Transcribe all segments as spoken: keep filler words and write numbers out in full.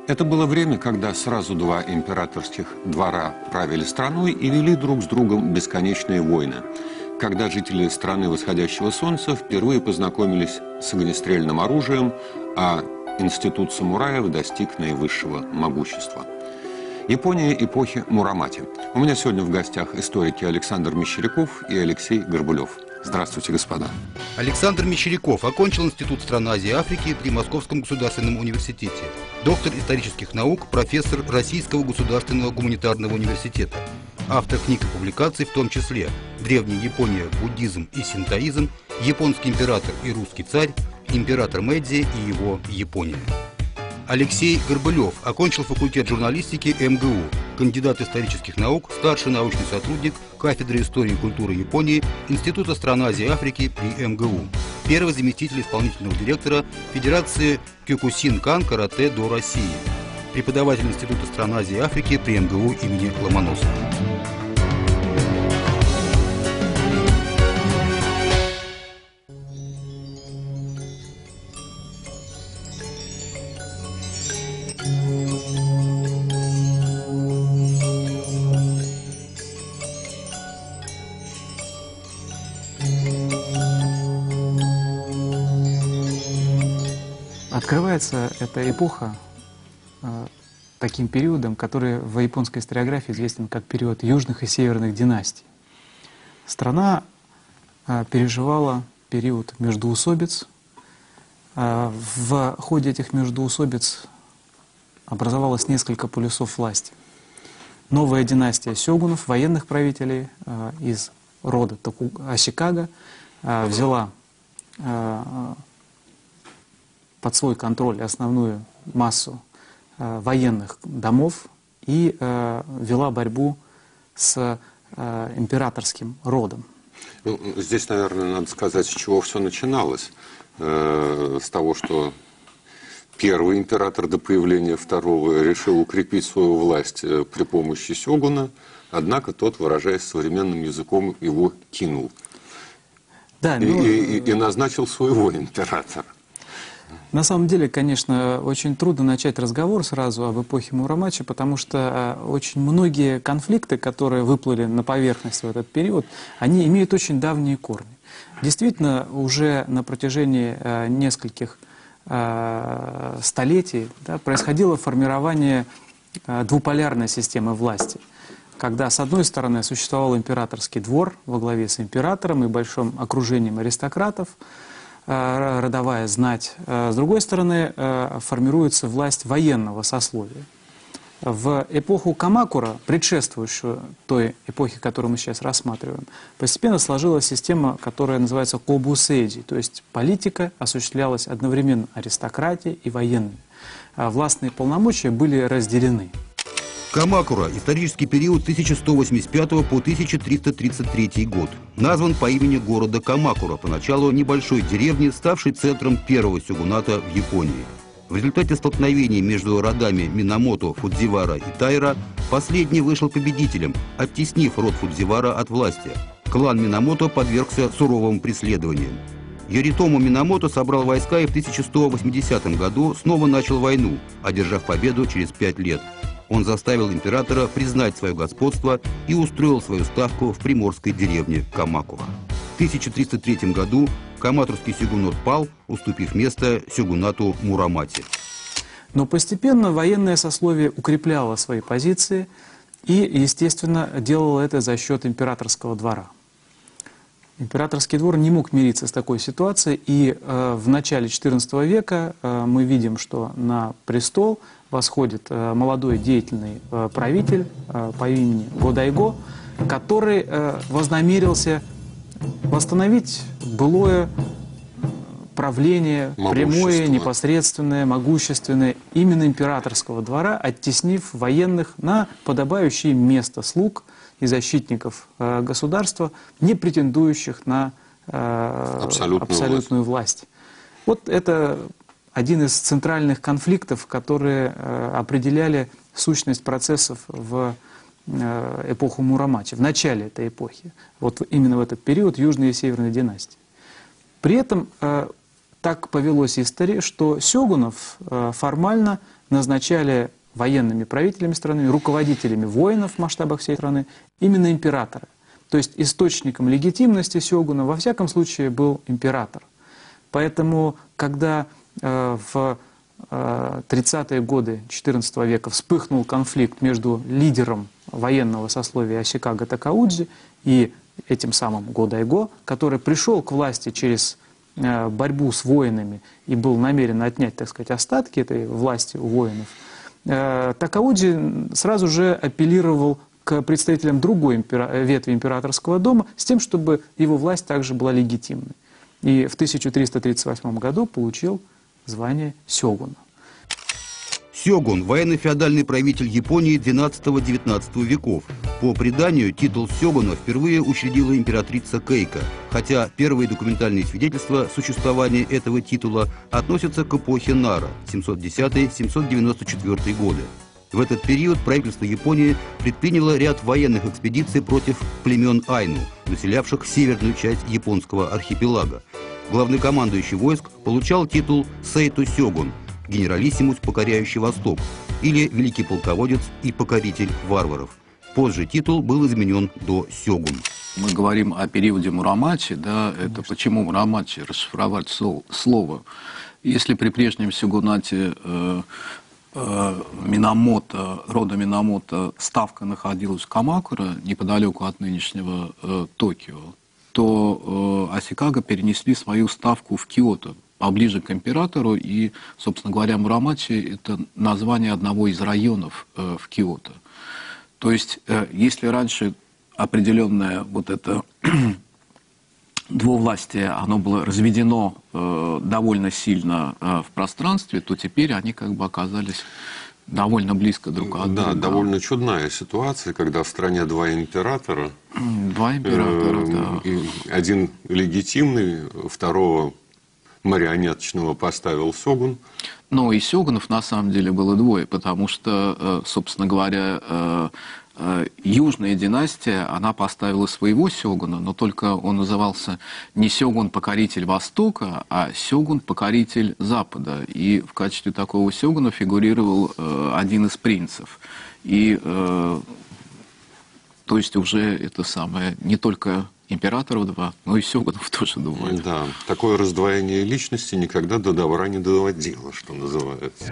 Это было время, когда сразу два императорских двора правили страной и вели друг с другом бесконечные войны. Когда жители страны восходящего солнца впервые познакомились с огнестрельным оружием, а институт самураев достиг наивысшего могущества. Япония эпохи Мурамати. У меня сегодня в гостях историки Александр Мещеряков и Алексей Горбулев. Здравствуйте, господа. Александр Мещеряков окончил Институт стран Азии и Африки при Московском государственном университете. Доктор исторических наук, профессор Российского государственного гуманитарного университета. Автор книг и публикаций, в том числе «Древняя Япония, буддизм и синтоизм», «Японский император и русский царь», «Император Мэйдзи и его Япония». Алексей Горбулев окончил факультет журналистики эм гэ у, кандидат исторических наук, старший научный сотрудник кафедры истории и культуры Японии Института стран Азии и Африки при эм гэ у, первый заместитель исполнительного директора Федерации Кёкусин-кан карате до России, преподаватель Института стран Азии и Африки при эм гэ у имени Ломоносова. Открывается эта эпоха э, таким периодом, который в японской историографии известен как период южных и северных династий. Страна э, переживала период междоусобиц. Э, в ходе этих междоусобиц образовалось несколько полюсов власти. Новая династия сёгунов, военных правителей э, из рода Току... Ашикага, э, взяла э, под свой контроль основную массу э, военных домов и э, вела борьбу с э, императорским родом. Ну, здесь, наверное, надо сказать, с чего все начиналось. Э, с того, что первый император до появления второго решил укрепить свою власть при помощи сёгуна, однако тот, выражаясь современным языком, его кинул. Да, но... и, и, и назначил своего императора. На самом деле, конечно, очень трудно начать разговор сразу об эпохе Мурамачи, потому что очень многие конфликты, которые выплыли на поверхность в этот период, они имеют очень давние корни. Действительно, уже на протяжении нескольких столетий, да, происходило формирование двуполярной системы власти, когда, с одной стороны, существовал императорский двор во главе с императором и большим окружением аристократов, родовая знать. С другой стороны, формируется власть военного сословия. В эпоху Камакура, предшествующую той эпохе, которую мы сейчас рассматриваем, постепенно сложилась система, которая называется кобусэйджи, то есть политика осуществлялась одновременно аристократией и военными. Властные полномочия были разделены. Камакура – исторический период тысяча сто восемьдесят пятого по тысяча триста тридцать третий год. Назван по имени города Камакура, поначалу небольшой деревни, ставшей центром первого сёгуната в Японии. В результате столкновений между родами Минамото, Фудзивара и Тайра последний вышел победителем, оттеснив род Фудзивара от власти. Клан Минамото подвергся суровым преследованиям. Йоритому Минамото собрал войска и в тысяча сто восьмидесятом году снова начал войну, одержав победу через пять лет. Он заставил императора признать свое господство и устроил свою ставку в приморской деревне Камакура. В тысяча триста третьем году камакурский сёгунат пал, уступив место сёгунату Мурамати. Но постепенно военное сословие укрепляло свои позиции и, естественно, делало это за счет императорского двора. Императорский двор не мог мириться с такой ситуацией, и э, в начале четырнадцатого века э, мы видим, что на престол восходит э, молодой деятельный э, правитель э, по имени Годайго, который э, вознамерился восстановить былое правление, прямое, непосредственное, могущественное, именно императорского двора, оттеснив военных на подобающее место слуг и защитников э, государства, не претендующих на э, абсолютную, абсолютную власть. власть. Вот это один из центральных конфликтов, которые э, определяли сущность процессов в э, эпоху Мурамачи, в начале этой эпохи, вот именно в этот период южной и северной династии. При этом э, так повелось истории, что сёгунов формально назначали военными правителями страны, руководителями воинов в масштабах всей страны, именно императоры. То есть источником легитимности сёгуна во всяком случае был император. Поэтому, когда э, в э, тридцатые годы четырнадцатого века вспыхнул конфликт между лидером военного сословия Асикага Такаудзи и этим самым Годайго, который пришел к власти через э, борьбу с воинами и был намерен отнять, так сказать, остатки этой власти у воинов, э, Такаудзи сразу же апеллировал к представителям другой импера... ветви императорского дома с тем, чтобы его власть также была легитимной. И в тысяча триста тридцать восьмом году получил звание сёгуна. Сёгун – военно-феодальный правитель Японии двенадцатого-девятнадцатого веков. По преданию, титул сёгуна впервые учредила императрица Кейко, хотя первые документальные свидетельства существования этого титула относятся к эпохе Нара – семьсот десятый — семьсот девяносто четвёртый годы. В этот период правительство Японии предприняло ряд военных экспедиций против племен Айну, населявших северную часть японского архипелага. Главнокомандующий войск получал титул Сейто-сёгун, генералиссимус, покоряющий Восток, или великий полководец и покоритель варваров. Позже титул был изменен до сёгун. Мы говорим о периоде Мурамачи, да, это почему Мурамачи, расшифровать слово. Если при прежнем сёгунате э, Минамото, рода Минамото, ставка находилась в Камакура, неподалеку от нынешнего э, Токио, то э, Асикага перенесли свою ставку в Киото, поближе к императору, и, собственно говоря, Мурамачи – это название одного из районов э, в Киото. То есть, э, если раньше определенное вот это двувластие, оно было разведено э, довольно сильно э, в пространстве, то теперь они как бы оказались довольно близко друг от друга. Да, довольно чудная ситуация, когда в стране два императора. Два императора, э, да. И один легитимный, второго марионеточного поставил сёгун. Но и сёгунов на самом деле было двое, потому что, э, собственно говоря, э, Южная династия, она поставила своего сёгуна, но только он назывался не сёгун-покоритель Востока, а сёгун-покоритель Запада. И в качестве такого сёгуна фигурировал э, один из принцев. И, э, то есть, уже это самое, не только императоров два, но и сёгунов тоже двое. Да, такое раздвоение личности никогда до добра не доводило, что называется.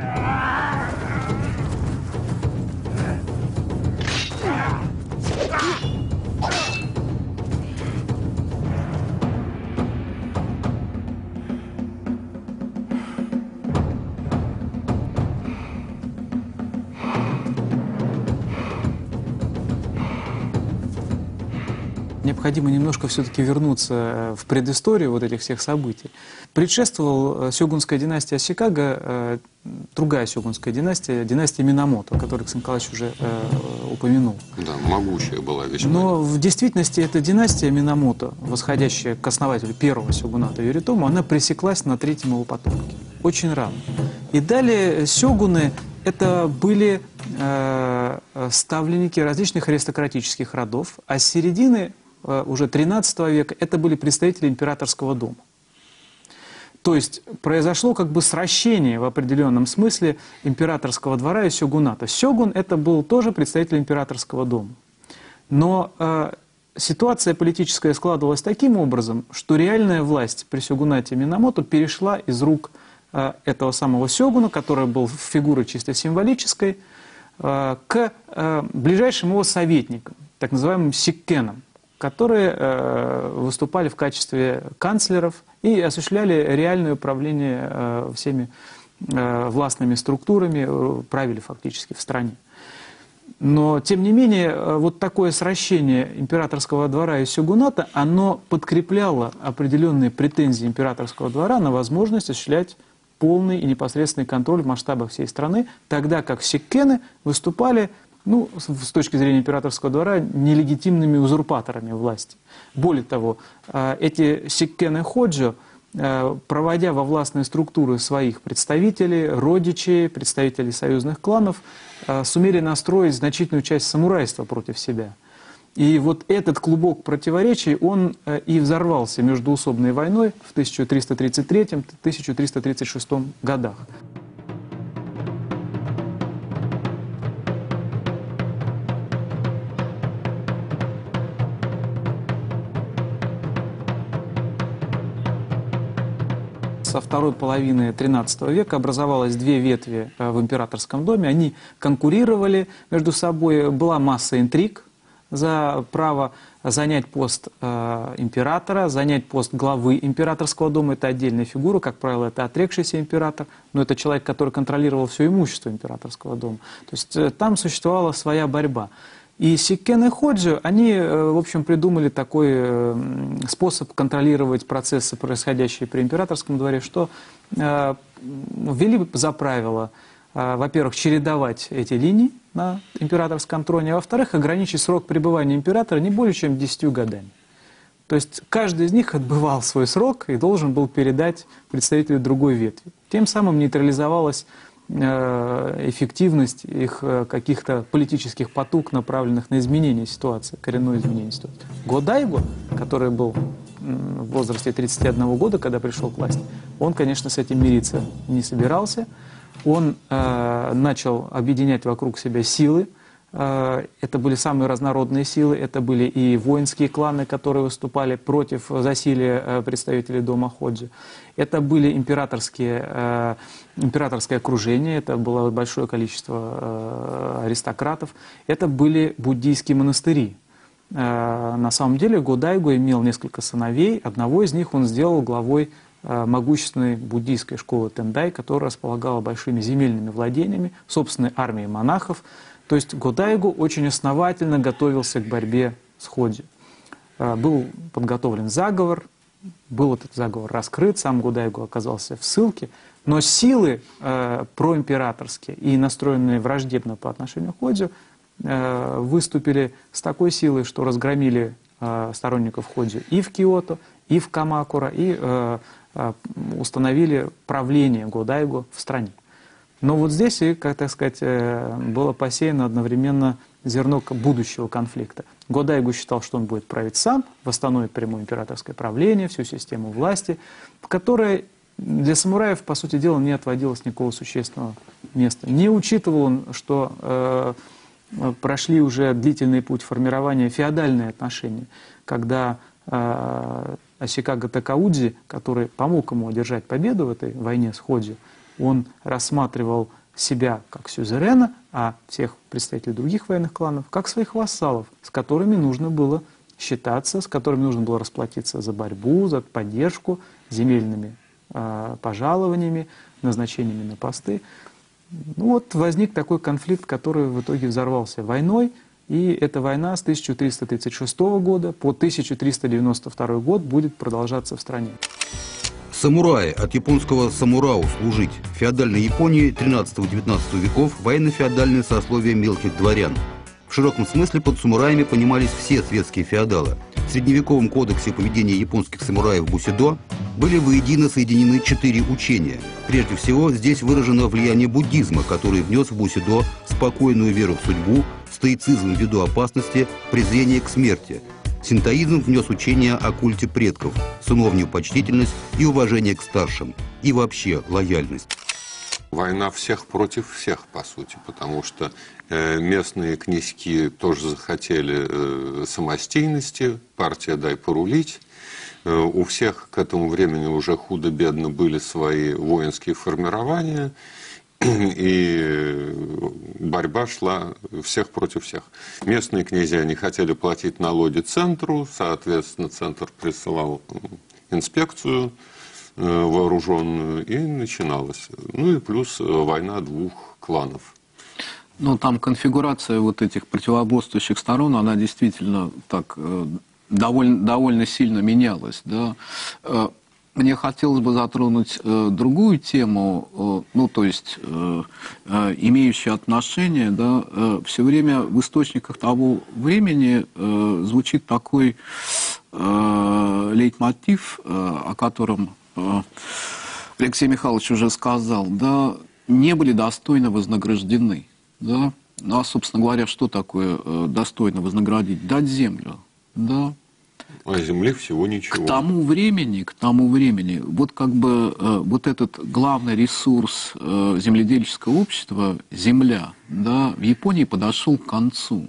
Необходимо немножко все-таки вернуться в предысторию вот этих всех событий. Предшествовала сёгунская династия Асикага, другая сёгунская династия, династия Минамото, которую Александр Николаевич уже э, упомянул. Да, могучая была весьма. Но в действительности эта династия Минамото, восходящая к основателю первого сёгуната Йоритому, она пресеклась на третьем его потомке. Очень рано. И далее сёгуны это были э, ставленники различных аристократических родов, а с середины э, уже тринадцатого века это были представители императорского дома. То есть произошло как бы сращение в определенном смысле императорского двора и сёгуната. Сёгун это был тоже представитель императорского дома. Но э, ситуация политическая складывалась таким образом, что реальная власть при сёгунате Минамото перешла из рук э, этого самого сёгуна, который был фигурой чисто символической, э, к э, ближайшим его советникам, так называемым сиккенам, которые э, выступали в качестве канцлеров и осуществляли реальное управление э, всеми э, властными структурами, э, правили фактически в стране. Но, тем не менее, э, вот такое сращение императорского двора и сёгуната, оно подкрепляло определенные претензии императорского двора на возможность осуществлять полный и непосредственный контроль в масштабах всей страны, тогда как сиккены выступали, ну, с точки зрения императорского двора, нелегитимными узурпаторами власти. Более того, эти сиккены-ходжо, проводя во властные структуры своих представителей, родичей, представителей союзных кланов, сумели настроить значительную часть самурайства против себя. И вот этот клубок противоречий, он и взорвался междуусобной войной в тысяча триста тридцать третьем — тысяча триста тридцать шестом годах. Со второй половины тринадцатого века образовалось две ветви в императорском доме. Они конкурировали между собой. Была масса интриг за право занять пост э, императора, занять пост главы императорского дома. Это отдельная фигура, как правило, это отрекшийся император, но это человек, который контролировал все имущество императорского дома. То есть э, там существовала своя борьба. И Сиккен и Ходжи, они, в общем, придумали такой способ контролировать процессы, происходящие при императорском дворе, что э, ввели за правило, э, во-первых, чередовать эти линии на императорском троне, а во-вторых, ограничить срок пребывания императора не более чем десятью годами. То есть каждый из них отбывал свой срок и должен был передать представителю другой ветви. Тем самым нейтрализовалась эффективность их каких-то политических потуг, направленных на изменение ситуации, коренное изменение ситуации. Годайго, который был в возрасте тридцати одного года, когда пришел к власти, он, конечно, с этим мириться не собирался. Он э, начал объединять вокруг себя силы. Э, это были самые разнородные силы. Это были и воинские кланы, которые выступали против засилия э, представителей дома Ходжи. Это были императорские, э, императорское окружение, это было большое количество э, аристократов. Это были буддийские монастыри. Э, на самом деле Годайго имел несколько сыновей. Одного из них он сделал главой э, могущественной буддийской школы Тендай, которая располагала большими земельными владениями, собственной армией монахов. То есть Годайго очень основательно готовился к борьбе с Ходжи. Э, был подготовлен заговор. Был этот заговор раскрыт, сам Годайго оказался в ссылке, но силы э, проимператорские и настроенные враждебно по отношению к Ходжи э, выступили с такой силой, что разгромили э, сторонников Ходжи и в Киото, и в Камакура, и э, э, установили правление Годайго в стране. Но вот здесь, и, как так сказать, э, было посеяно одновременно зерно будущего конфликта. Годайго считал, что он будет править сам, восстановит прямое императорское правление, всю систему власти, в которой для самураев, по сути дела, не отводилось никакого существенного места. Не учитывал он, что э, прошли уже длительный путь формирования феодальные отношения, когда э, Асикага Такаудзи, который помог ему одержать победу в этой войне с Ходжи, он рассматривал себя как сюзерена, а всех представителей других военных кланов как своих вассалов, с которыми нужно было считаться, с которыми нужно было расплатиться за борьбу, за поддержку, земельными э, пожалованиями, назначениями на посты. Ну вот возник такой конфликт, который в итоге взорвался войной, и эта война с тысяча триста тридцать шестого года по тысяча триста девяносто второй год будет продолжаться в стране. Самураи, от японского самурау – служить. В феодальной Японии тринадцатого-девятнадцатого веков военно-феодальное сословие мелких дворян. В широком смысле под самураями понимались все светские феодалы. В средневековом кодексе поведения японских самураев Бусидо были воедино соединены четыре учения. Прежде всего, здесь выражено влияние буддизма, который внес в Бусидо спокойную веру в судьбу, стоицизм ввиду опасности, презрение к смерти. Синтоизм внес учение о культе предков, сыновнюю почтительность и уважение к старшим, и вообще лояльность. Война всех против всех, по сути, потому что э, местные князьки тоже захотели э, самостийности, партия «дай порулить». Э, у всех к этому времени уже худо-бедно были свои воинские формирования, и борьба шла всех против всех. Местные князья не хотели платить налоги центру, соответственно, центр присылал инспекцию вооруженную, и начиналось. Ну и плюс война двух кланов. Ну, там конфигурация вот этих противоборствующих сторон, она действительно так довольно, довольно сильно менялась, да. Мне хотелось бы затронуть э, другую тему, э, ну, то есть, э, э, имеющую отношение, да, э, все время в источниках того времени э, звучит такой э, лейтмотив, э, о котором э, Алексей Михайлович уже сказал, да, не были достойно вознаграждены, да. Ну, а, собственно говоря, что такое э, достойно вознаградить? Дать землю, да. А земли всего ничего. К тому времени, к тому времени, вот как бы э, вот этот главный ресурс э, земледельческого общества, земля, да, в Японии подошел к концу.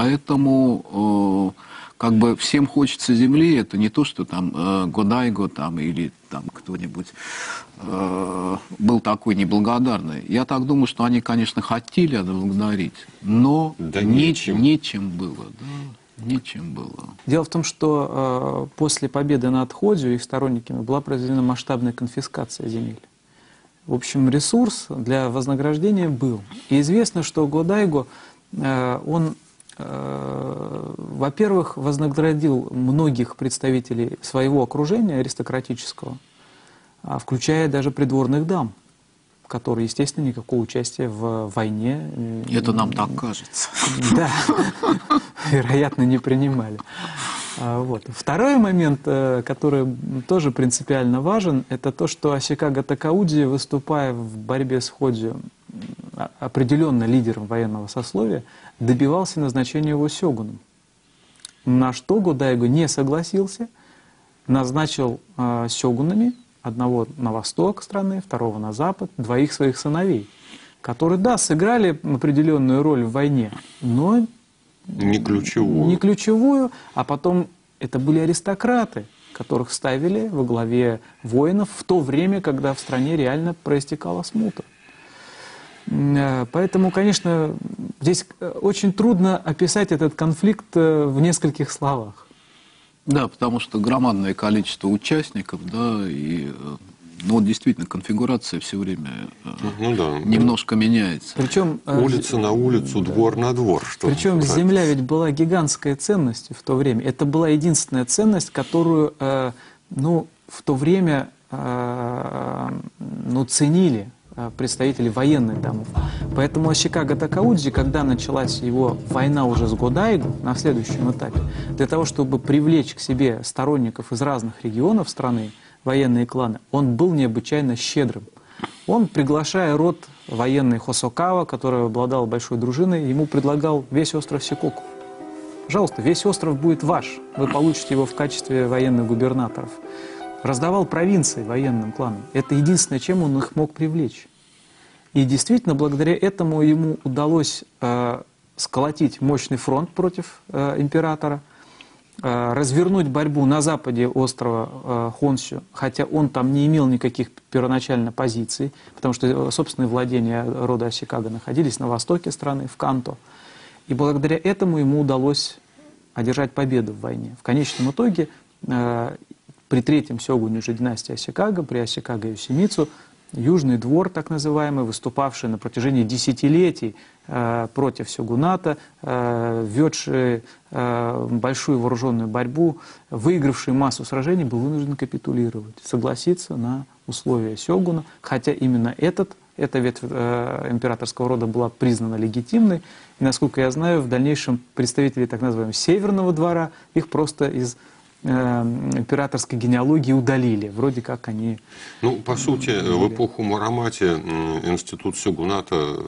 Поэтому э, как бы всем хочется земли, это не то, что там э, Годайго там, или там кто-нибудь э, был такой неблагодарный. Я так думаю, что они, конечно, хотели отблагодарить, но да нечем. нечем было, да. Нечем было. Дело в том, что э, после победы над Ходзю их сторонниками была произведена масштабная конфискация земель. В общем, ресурс для вознаграждения был. И известно, что Годайго, э, он, э, во-первых, вознаградил многих представителей своего окружения аристократического, включая даже придворных дам, которые, естественно, никакого участия в войне... Это нам так кажется. Да, вероятно, не принимали. Вот. Второй момент, который тоже принципиально важен, это то, что Асикага Такаудзи, выступая в борьбе с Ходзю, определенно лидером военного сословия, добивался назначения его сёгуном. На что Годайго не согласился, назначил сёгунами одного на восток страны, второго на запад, двоих своих сыновей, которые, да, сыграли определенную роль в войне, но не ключевую. Не ключевую, а потом это были аристократы, которых ставили во главе воинов в то время, когда в стране реально проистекала смута. Поэтому, конечно, здесь очень трудно описать этот конфликт в нескольких словах. Да, потому что громадное количество участников, да, и ну, вот действительно конфигурация все время ну, да, немножко да. меняется. Причем, улица на улицу, да. двор на двор. Причем земля ведь была гигантской ценностью в то время. Это была единственная ценность, которую ну, в то время ну, ценили представители военных домов. Поэтому Асикага Такаудзи, когда началась его война уже с Годайго на следующем этапе, для того, чтобы привлечь к себе сторонников из разных регионов страны, военные кланы, он был необычайно щедрым. Он, приглашая род военный Хосокава, который обладал большой дружиной, ему предлагал весь остров Сикоку. Пожалуйста, весь остров будет ваш, вы получите его в качестве военных губернаторов. Раздавал провинции военным кланам. Это единственное, чем он их мог привлечь. И действительно, благодаря этому ему удалось э, сколотить мощный фронт против э, императора, э, развернуть борьбу на западе острова э, Хонсю, хотя он там не имел никаких первоначально позиций, потому что собственные владения рода Асикага находились на востоке страны, в Канто. И благодаря этому ему удалось одержать победу в войне. В конечном итоге, э, при третьем сёгуне же династии Асикага, при Асикага Йосимицу, Южный двор, так называемый, выступавший на протяжении десятилетий э, против сёгуната, э, ведший э, большую вооруженную борьбу, выигравший массу сражений, был вынужден капитулировать, согласиться на условия сёгуна, хотя именно этот, эта ветвь э, императорского рода была признана легитимной. И, насколько я знаю, в дальнейшем представители так называемого Северного двора их просто из императорской генеалогии удалили. Вроде как они... Ну, по сути, в эпоху Мурамати институт сёгуната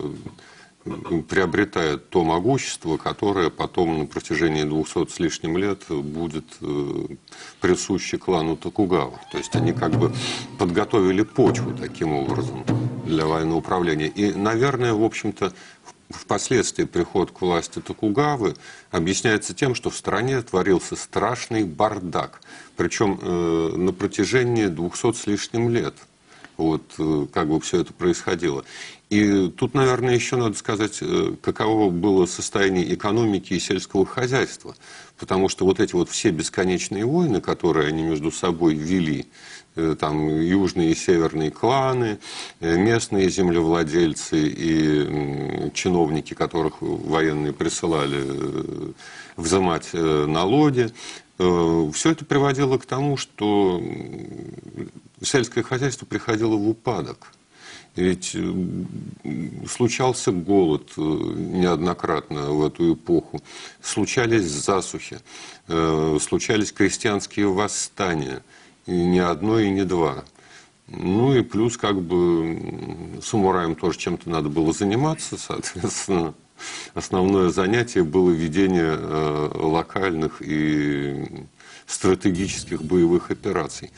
приобретает то могущество, которое потом на протяжении двухсот с лишним лет будет присуще клану Токугава. То есть они как бы подготовили почву таким образом для военного управления. И, наверное, в общем-то, впоследствии приход к власти Токугавы объясняется тем, что в стране творился страшный бардак. Причем э, на протяжении двухсот с лишним лет. Вот э, как бы все это происходило. И тут, наверное, еще надо сказать, э, каково было состояние экономики и сельского хозяйства. Потому что вот эти вот все бесконечные войны, которые они между собой вели, там южные и северные кланы, местные землевладельцы и чиновники, которых военные присылали взимать налоги. Все это приводило к тому, что сельское хозяйство приходило в упадок. Ведь случался голод неоднократно в эту эпоху, случались засухи, случались крестьянские восстания. И не одно, и не два. Ну и плюс как бы самураям тоже чем-то надо было заниматься, соответственно. основное занятие было ведение э, локальных и стратегических боевых операций.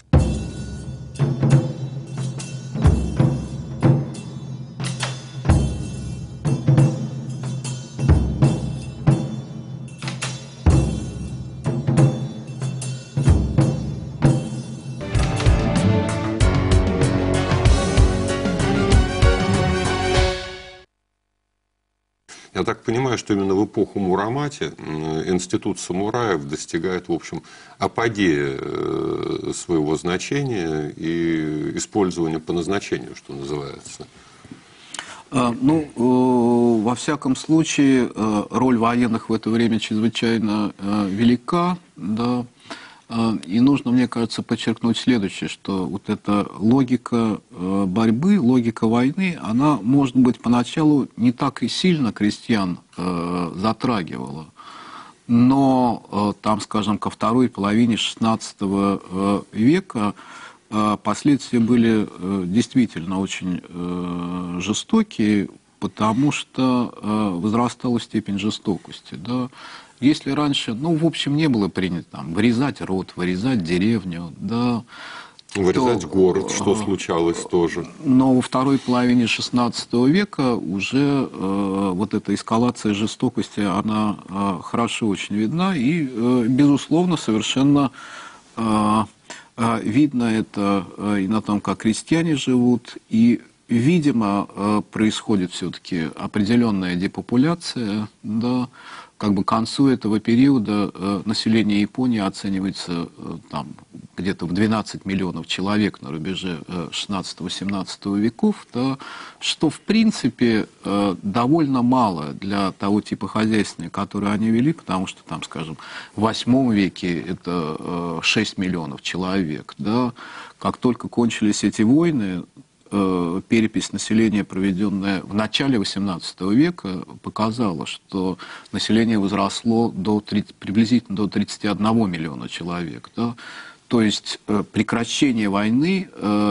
Я так понимаю, что именно в эпоху Муромати институт самураев достигает, в общем, апогея своего значения и использования по назначению, что называется. Ну, во всяком случае, роль военных в это время чрезвычайно велика, да. И нужно, мне кажется, подчеркнуть следующее, что вот эта логика борьбы, логика войны, она, может быть, поначалу не так и сильно крестьян затрагивала. Но там, скажем, ко второй половине шестнадцатого века последствия были действительно очень жестокие, потому что возрастала степень жестокости, да. Если раньше, ну, в общем, не было принято там вырезать род, вырезать деревню, да. Вырезать то, город, что случалось тоже. Но во второй половине шестнадцатого века уже э, вот эта эскалация жестокости, она э, хорошо очень видна. И, э, безусловно, совершенно э, э, видно это э, и на том, как крестьяне живут. И, видимо, э, происходит все-таки определенная депопуляция, да. Как бы к концу этого периода э, население Японии оценивается э, там, где-то в двенадцать миллионов человек на рубеже э, шестнадцатого-семнадцатого веков, да, что в принципе э, довольно мало для того типа хозяйствования, которое они вели, потому что там, скажем, в восьмом веке это э, шесть миллионов человек. Да. Как только кончились эти войны, перепись населения, проведенная в начале восемнадцатого века, показала, что население возросло до тридцати, приблизительно до тридцати одного миллиона человек. Да? То есть прекращение войны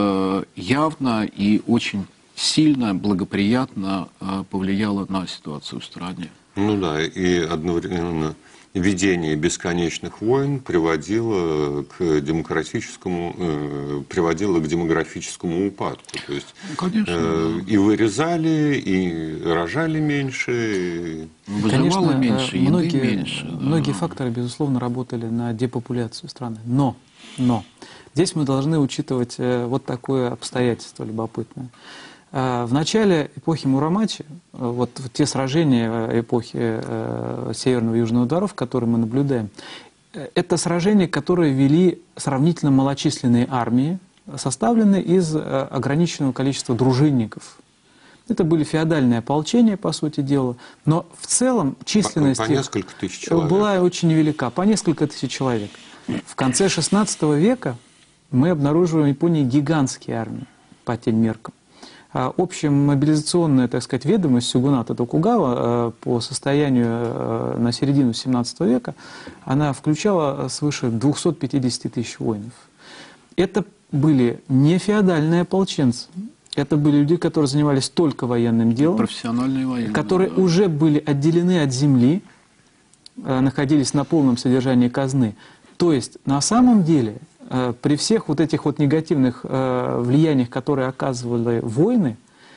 явно и очень сильно, благоприятно повлияло на ситуацию в стране. Ну да, и одновременно ведение бесконечных войн приводило к демократическому, э, приводило к демографическому упадку. То есть Конечно, э, да. и вырезали, и рожали меньше. Конечно, меньше, многие, меньше, да. многие факторы, безусловно, работали на депопуляцию страны. Но, но здесь мы должны учитывать вот такое обстоятельство любопытное. В начале эпохи Муромачи, вот те сражения эпохи Северного и Южного ударов, которые мы наблюдаем, это сражения, которые вели сравнительно малочисленные армии, составленные из ограниченного количества дружинников. Это были феодальные ополчения, по сути дела, но в целом численность по, по несколько тысяч человек. Была очень велика, по несколько тысяч человек. В конце шестнадцатого века мы обнаруживаем в Японии гигантские армии по тем меркам. Общая мобилизационная, так сказать, ведомость сёгуната Токугава по состоянию на середину семнадцатого века, она включала свыше двухсот пятидесяти тысяч воинов. Это были не феодальные ополченцы, это были люди, которые занимались только военным делом, профессиональные военные, которые да. уже были отделены от земли, находились на полном содержании казны. То есть, на самом деле, при всех вот этих вот негативных влияниях, которые оказывали войны,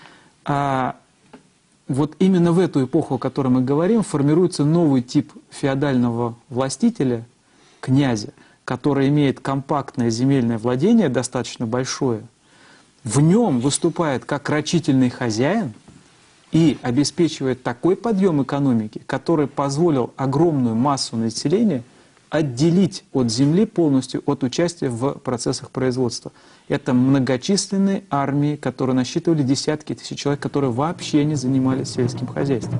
вот именно в эту эпоху, о которой мы говорим, формируется новый тип феодального властителя, князя, который имеет компактное земельное владение, достаточно большое. В нем выступает как рачительный хозяин и обеспечивает такой подъем экономики, который позволил огромную массу населения отделить от земли полностью от участия в процессах производства. Это многочисленные армии, которые насчитывали десятки тысяч человек, которые вообще не занимались сельским хозяйством.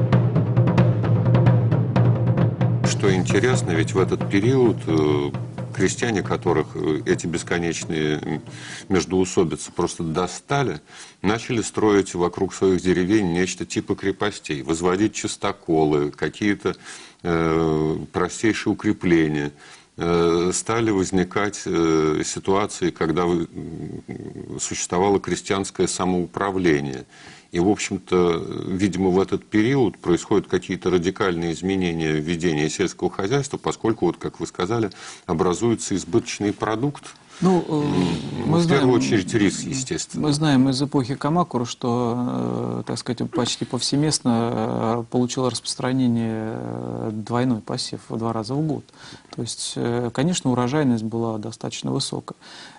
Интересно, ведь в этот период крестьяне, которых эти бесконечные междоусобицы просто достали, начали строить вокруг своих деревень нечто типа крепостей, возводить частоколы, какие-то э, простейшие укрепления. Э, стали возникать э, ситуации, когда существовало крестьянское самоуправление. И, в общем-то, видимо, в этот период происходят какие-то радикальные изменения в ведении сельского хозяйства, поскольку, вот, как вы сказали, образуется избыточный продукт. Ну, мы в знаем, первую очередь рис, естественно. Мы знаем из эпохи Камакуры, что, так сказать, почти повсеместно получил распространение двойной посев в два раза в год. То есть, конечно, урожайность была достаточно высокая.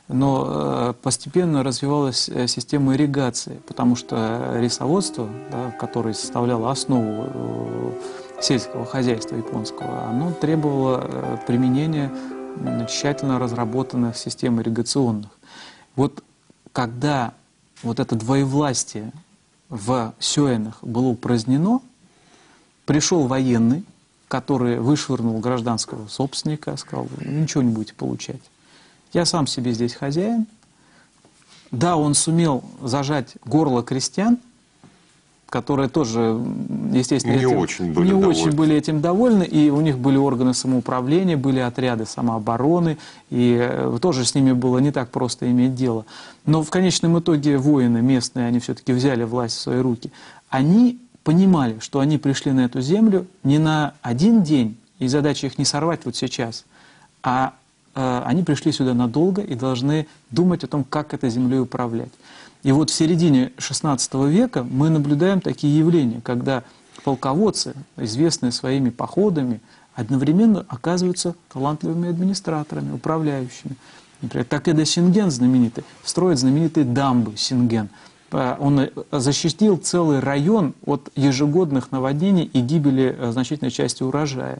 Но постепенно развивалась система ирригации, потому что рисоводство, да, которое составляло основу сельского хозяйства японского, оно требовало применения тщательно разработанных систем ирригационных. Вот когда вот это двоевластие в сёинах было упразднено, пришел военный, который вышвырнул гражданского собственника, сказал: ничего не будете получать. Я сам себе здесь хозяин. Да, он сумел зажать горло крестьян, которые тоже, естественно, не, этим, очень, были не довольны. очень были этим довольны, и у них были органы самоуправления, были отряды самообороны, и тоже с ними было не так просто иметь дело. Но в конечном итоге воины местные, они все-таки взяли власть в свои руки. Они понимали, что они пришли на эту землю не на один день, и задача их не сорвать вот сейчас, а э, они пришли сюда надолго и должны думать о том, как этой землей управлять. И вот в середине шестнадцатого века мы наблюдаем такие явления, когда полководцы, известные своими походами, одновременно оказываются талантливыми администраторами, управляющими. Например, Такеда Синген знаменитый строит знаменитые дамбы Синген. Он защитил целый район от ежегодных наводнений и гибели значительной части урожая.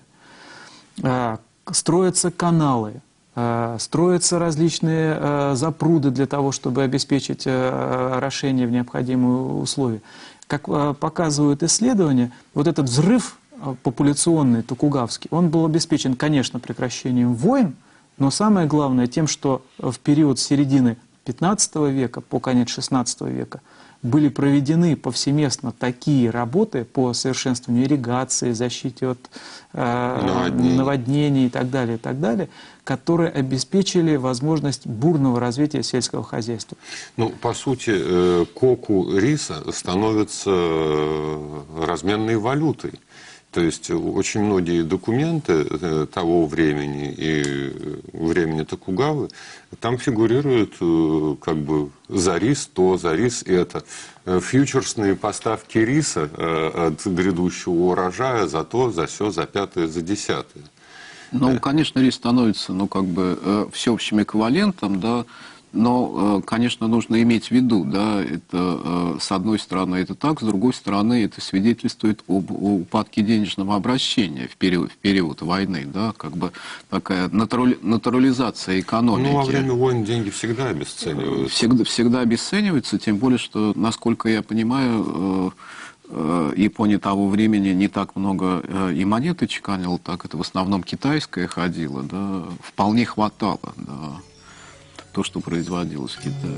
Строятся каналы. Строятся различные запруды для того, чтобы обеспечить орошение в необходимые условия. Как показывают исследования, вот этот взрыв популяционный, токугавский, он был обеспечен, конечно, прекращением войн, но самое главное тем, что в период с середины пятнадцатого века по конец шестнадцатого века были проведены повсеместно такие работы по совершенствованию ирригации, защите от э, наводнений. наводнений и так далее, и так далее, которые обеспечили возможность бурного развития сельского хозяйства. Ну, по сути, коку риса становится разменной валютой. То есть очень многие документы того времени и времени Токугавы, там фигурируют как бы за рис то, за рис это. Фьючерсные поставки риса от грядущего урожая за то, за сё, за пятое, за десятое. Ну, да. Конечно, рис становится, ну, как бы э, всеобщим эквивалентом, да, но, э, конечно, нужно иметь в виду, да, это, э, с одной стороны, это так, с другой стороны, это свидетельствует об, о упадке денежного обращения в период, в период войны, да, как бы такая натурали, натурализация экономики. Ну, во время войн деньги всегда обесцениваются. Всегда, всегда обесцениваются, тем более, что, насколько я понимаю, э, Япония того времени не так много и монеты чеканила, так это в основном китайская ходила, да, вполне хватало, да, то, что производилось в Китае.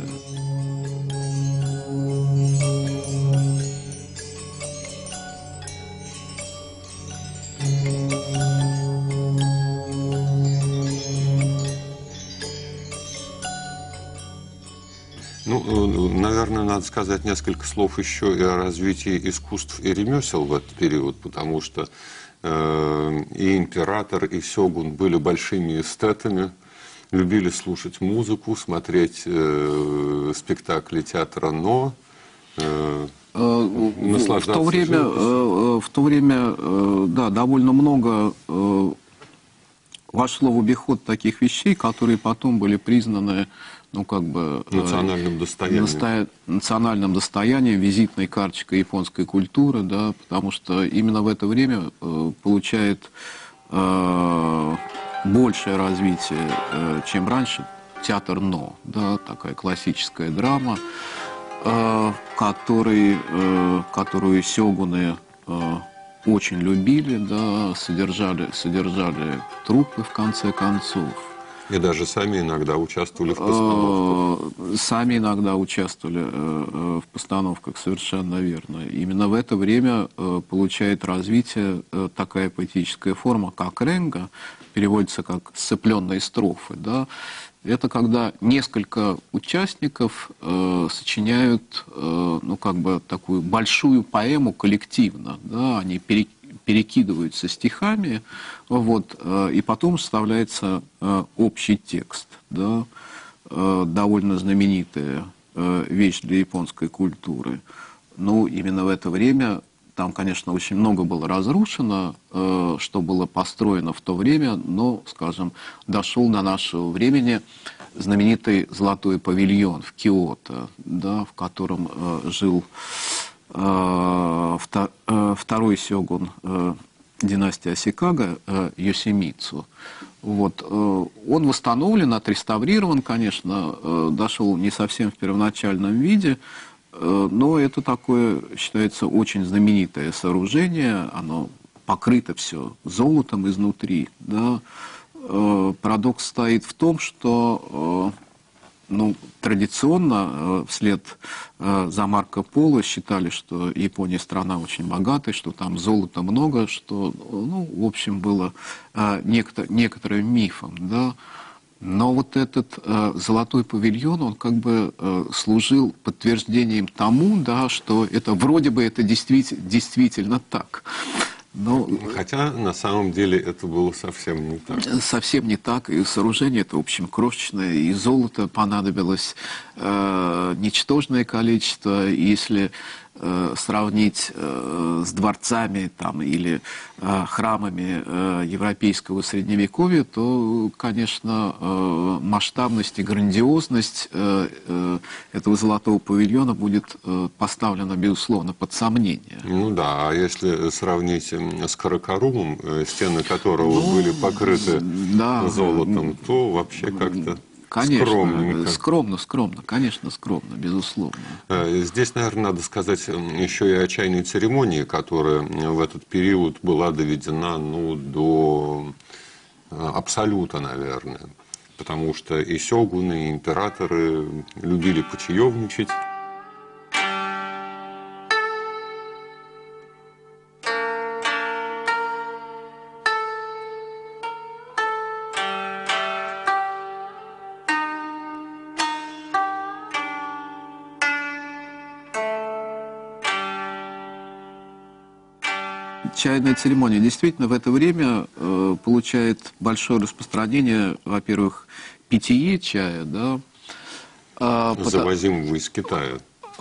Ну, наверное, надо сказать несколько слов еще и о развитии искусств и ремесел в этот период, потому что э, и император, и сёгун были большими эстетами, любили слушать музыку, смотреть э, спектакли театра Но, э, наслаждаться в то время, э, в то время э, да, довольно много э, вошло в обиход таких вещей, которые потом были признаны, ну, как бы, национальным достоянием. Настоя... национальным достоянием, визитной карточкой японской культуры, да, потому что именно в это время э, получает э, большее развитие, э, чем раньше, театр Но, да, такая классическая драма, э, который, э, которую сёгуны э, очень любили, да, содержали, содержали труппы, в конце концов. И даже сами иногда участвовали в постановках. Сами иногда участвовали в постановках, совершенно верно. Именно в это время получает развитие такая поэтическая форма, как ренга, переводится как «сцепленные строфы». Да? Это когда несколько участников э, сочиняют э, ну, как бы такую большую поэму коллективно. Да? Они пере, перекидываются стихами, вот, э, и потом составляется э, общий текст. Да? Э, довольно знаменитая э, вещь для японской культуры. Ну, именно в это время там, конечно, очень много было разрушено, э, что было построено в то время, но, скажем, дошел до нашего времени знаменитый Золотой павильон в Киото, да, в котором э, жил э, вто, э, второй сёгун э, династии Асикага э, Йосимицу. Вот, э, он восстановлен, отреставрирован, конечно, э, дошел не совсем в первоначальном виде, но это такое, считается, очень знаменитое сооружение, оно покрыто все золотом изнутри. Да. Парадокс стоит в том, что ну, традиционно вслед за Марко Поло считали, что Япония страна очень богатая, что там золота много, что, ну, в общем, было некоторым мифом, да. Но вот этот э, золотой павильон, он как бы э, служил подтверждением тому, да, что это вроде бы это действительно, действительно так. Но, хотя на самом деле это было совсем не так. Совсем не так. И сооружение это, в общем, крошечное, и золота понадобилось э, ничтожное количество. Если э, сравнить э, с дворцами там, или э, храмами э, европейского средневековья, то, конечно, э, масштабность и грандиозность э, э, этого золотого павильона будет э, поставлена, безусловно, под сомнение. Ну да, а если сравнить с Каракарумом, стены которого ну, были покрыты да, золотом, то вообще как-то... Конечно, скромненько. скромно, скромно, конечно, скромно, безусловно. Здесь, наверное, надо сказать еще и о чайной церемонии, которая в этот период была доведена ну, до абсолюта, наверное. Потому что и сёгуны, и императоры любили почаевничать. Чайная церемония действительно в это время э, получает большое распространение, во-первых, питье чая, да. Э, Завозимого из Китая.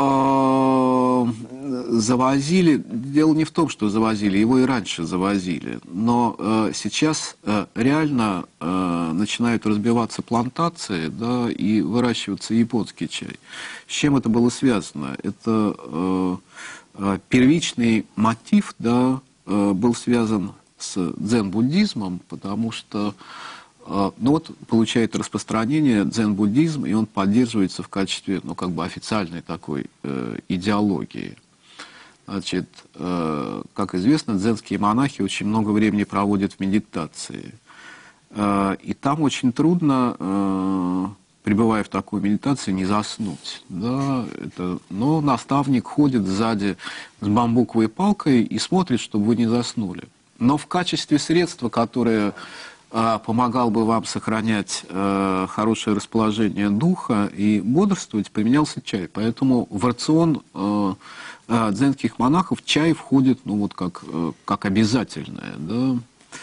Э, завозили, дело не в том, что завозили, его и раньше завозили, но э, сейчас э, реально э, начинают разбиваться плантации, да, и выращиваться японский чай. С чем это было связано? Это э, э, первичный мотив, да, был связан с дзен-буддизмом, потому что ну вот, получает распространение дзен-буддизм, и он поддерживается в качестве ну, как бы официальной такой э, идеологии. Значит, э, как известно, дзенские монахи очень много времени проводят в медитации. Э, и там очень трудно, э, пребывая в такой медитации, не заснуть. Да, это, но наставник ходит сзади с бамбуковой палкой и смотрит, чтобы вы не заснули. Но в качестве средства, которое э, помогало бы вам сохранять э, хорошее расположение духа и бодрствовать, применялся чай. Поэтому в рацион э, э, дзенских монахов чай входит ну, вот как, э, как обязательное. Да?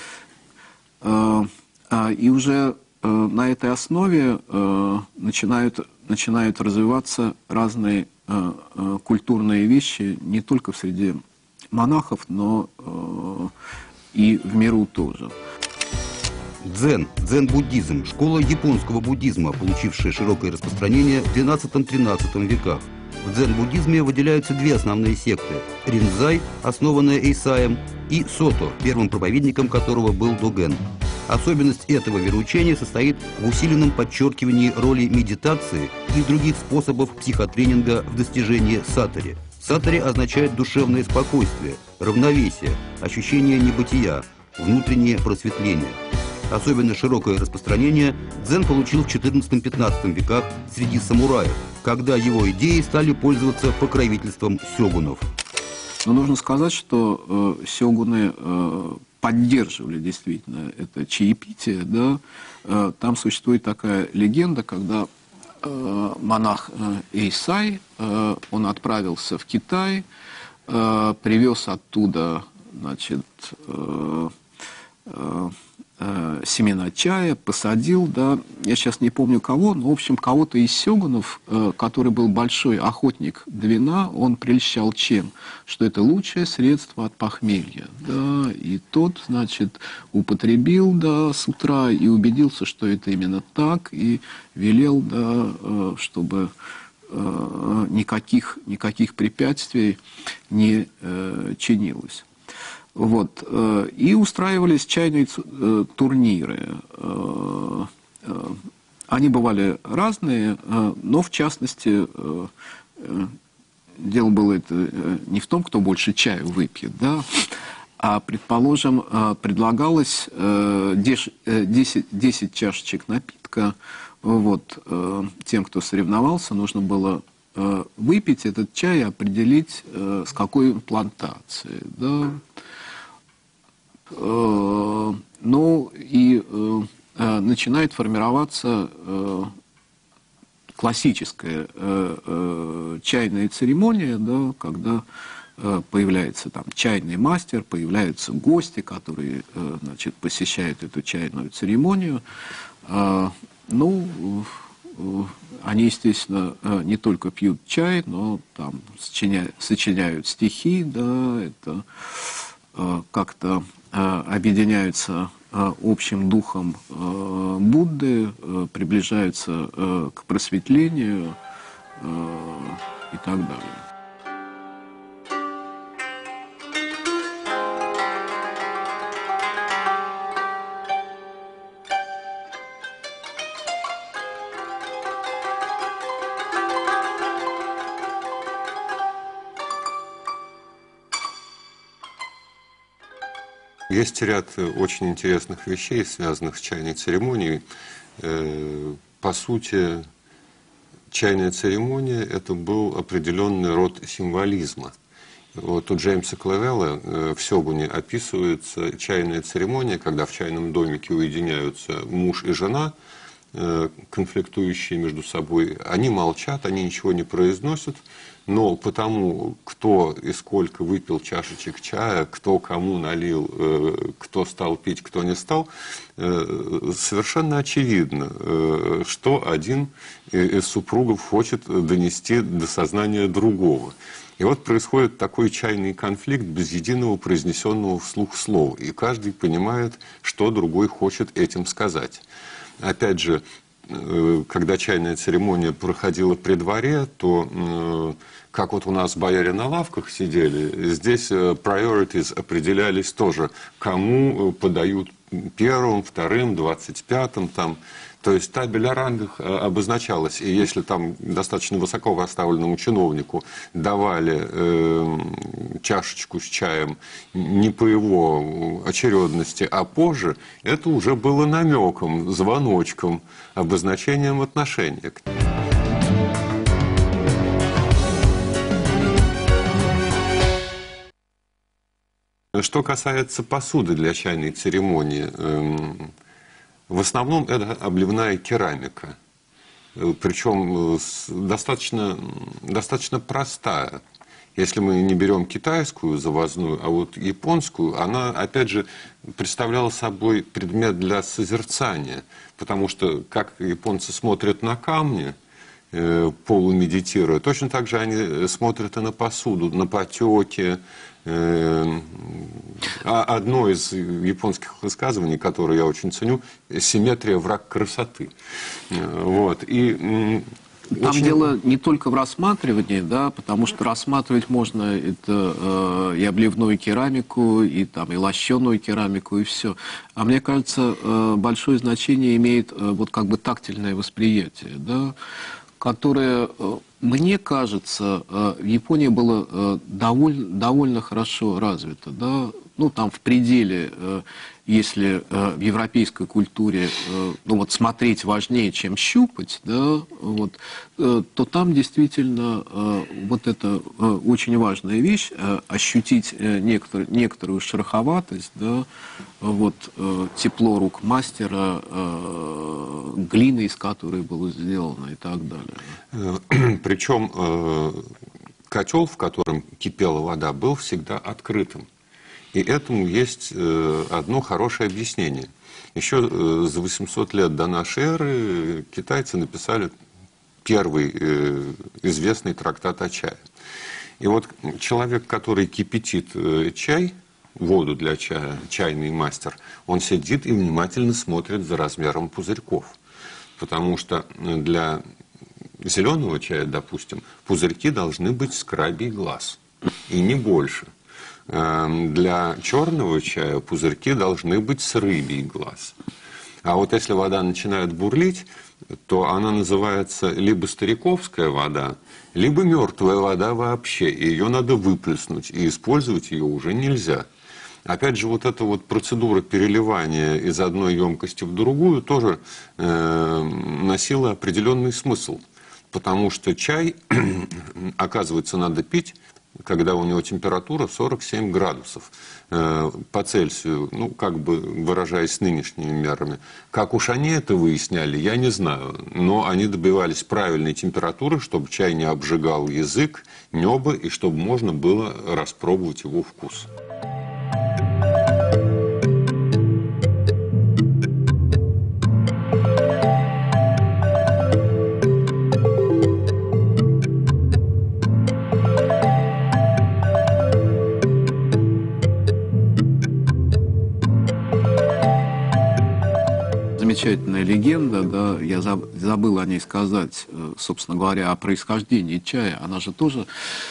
Э, э, и уже на этой основе э, начинают, начинают развиваться разные э, э, культурные вещи не только в среде монахов, но э, и в миру тоже. Дзен, дзен-буддизм – школа японского буддизма, получившая широкое распространение в двенадцатом-тринадцатом веках. В дзен-буддизме выделяются две основные секты – Ринзай, основанная Эйсаем, и Сото, первым проповедником которого был Доген. Особенность этого вероучения состоит в усиленном подчеркивании роли медитации и других способов психотренинга в достижении саттари. Саттари означает душевное спокойствие, равновесие, ощущение небытия, внутреннее просветление. Особенно широкое распространение дзен получил в четырнадцатом-пятнадцатом веках среди самураев, когда его идеи стали пользоваться покровительством сёгунов. Но нужно сказать, что э, сёгуны э, поддерживали действительно это чаепитие. Да? Э, там существует такая легенда, когда э, монах э, Эйсай, э, он отправился в Китай, э, привез оттуда, значит, э, э, семена чая, посадил, да, я сейчас не помню кого, но, в общем, кого-то из сёгунов, который был большой охотник до вина, он прельщал чем? Что это лучшее средство от похмелья, да, и тот, значит, употребил, да, с утра и убедился, что это именно так, и велел, да, чтобы никаких, никаких препятствий не чинилось. Вот. И устраивались чайные турниры. Они бывали разные, но в частности дело было это не в том, кто больше чаю выпьет, да, а, предположим, предлагалось десять, десять чашечек напитка. Вот. Тем, кто соревновался, нужно было выпить этот чай и определить, с какой плантации, да. Ну и э, начинает формироваться э, классическая э, э, чайная церемония, да, когда э, появляется там чайный мастер, появляются гости, которые э, значит, посещают эту чайную церемонию. Э, ну, э, они, естественно, не только пьют чай, но там сочиняют, сочиняют стихи, да, это э, как-то объединяются общим духом Будды, приближаются к просветлению и так далее. Есть ряд очень интересных вещей, связанных с чайной церемонией. По сути, чайная церемония – это был определенный род символизма. Вот у Джеймса Клавелла в «Сёгуне» описывается чайная церемония, когда в чайном домике уединяются муж и жена, конфликтующие между собой. Они молчат, они ничего не произносят, но потому, кто и сколько выпил чашечек чая, кто кому налил, кто стал пить, кто не стал, совершенно очевидно, что один из супругов хочет донести до сознания другого. И вот происходит такой чайный конфликт без единого произнесенного вслух слова, и каждый понимает, что другой хочет этим сказать. Опять же, когда чайная церемония проходила при дворе, то, как вот у нас бояре на лавках сидели, здесь priorities определялись тоже, кому подают первым, вторым, двадцать пятым, там. То есть табель о рангах обозначалась, и если там достаточно высоко поставленному чиновнику давали э, чашечку с чаем не по его очередности, а позже, это уже было намеком, звоночком, обозначением отношения. Что касается посуды для чайной церемонии, э, в основном это обливная керамика, причем достаточно, достаточно простая. Если мы не берем китайскую завозную, а вот японскую, она, опять же, представляла собой предмет для созерцания, потому что, как японцы смотрят на камни, полумедитируя, точно так же они смотрят и на посуду, на потеки. Одно из японских высказываний, которое я очень ценю, симметрия – враг красоты. Вот. И там очень... дело не только в рассматривании, да, потому что рассматривать можно это э, и обливную керамику, и, там, и лощеную керамику, и все. А мне кажется, э, большое значение имеет э, вот как бы тактильное восприятие, да, которое, э, мне кажется, э, в Японии было э, довольно, довольно хорошо развито, да, ну, там в пределе э, если э, в европейской культуре э, ну, вот, смотреть важнее, чем щупать, да, вот, э, то там действительно э, вот это э, очень важная вещь, э, ощутить э, некотор, некоторую шероховатость, да, вот, э, тепло рук мастера, э, глина, из которой было сделано и так далее. Причем э, котел, в котором кипела вода, был всегда открытым. И этому есть э, одно хорошее объяснение. Еще э, за восемьсот лет до нашей эры китайцы написали первый э, известный трактат о чае. И вот человек, который кипятит э, чай, воду для чая, чайный мастер, он сидит и внимательно смотрит за размером пузырьков. Потому что для зеленого чая, допустим, пузырьки должны быть с крабий глаз, и не больше. Для черного чая пузырьки должны быть с рыбий глаз. А вот если вода начинает бурлить, то она называется либо стариковская вода, либо мертвая вода вообще. И ее надо выплеснуть, и использовать ее уже нельзя. Опять же, вот эта вот процедура переливания из одной емкости в другую тоже э, носила определенный смысл. Потому что чай, оказывается, надо пить, когда у него температура сорок семь градусов э, по Цельсию, ну, как бы выражаясь нынешними мерами. Как уж они это выясняли, я не знаю. Но они добивались правильной температуры, чтобы чай не обжигал язык, небо, и чтобы можно было распробовать его вкус. Замечательная легенда, да, я забыл о ней сказать, собственно говоря, о происхождении чая. Она же тоже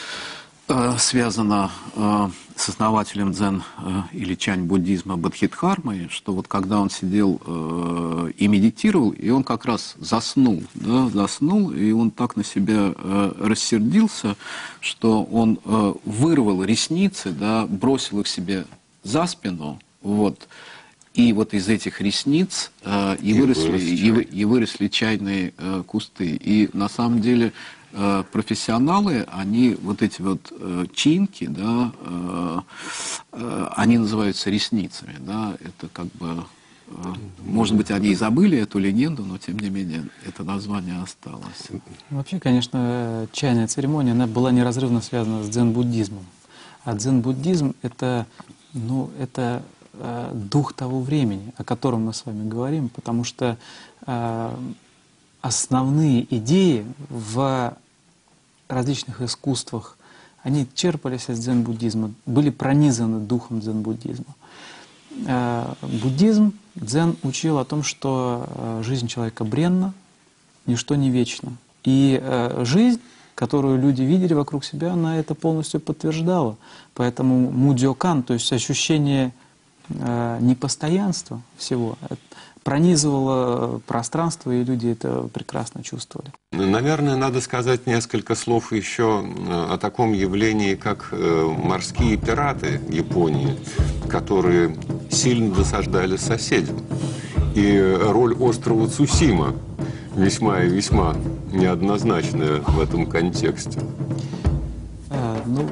э, связана э, с основателем дзен э, или чань-буддизма Бодхидхармой, что вот когда он сидел э, и медитировал, и он как раз заснул, да, заснул, и он так на себя э, рассердился, что он э, вырвал ресницы, да, бросил их себе за спину, вот. И вот из этих ресниц э, и, и, выросли, и, и выросли чайные э, кусты. И на самом деле э, профессионалы, они вот эти вот э, чинки, да, э, э, они называются ресницами. Да, это как бы, э, может быть, они и забыли эту легенду, но тем не менее это название осталось. Вообще, конечно, чайная церемония, она была неразрывно связана с дзен-буддизмом. А дзен-буддизм это, ну, это дух того времени, о котором мы с вами говорим, потому что э, основные идеи в различных искусствах, они черпались из дзен-буддизма, были пронизаны духом дзен-буддизма. Э, буддизм, дзен учил о том, что э, жизнь человека бренна, ничто не вечно. И э, жизнь, которую люди видели вокруг себя, она это полностью подтверждала. Поэтому мудзёкан, то есть ощущение непостоянство всего пронизывало пространство, и люди это прекрасно чувствовали. Наверное, надо сказать несколько слов еще о таком явлении, как морские пираты Японии, которые сильно досаждали соседям. И роль острова Цусима весьма и весьма неоднозначная в этом контексте. А, ну,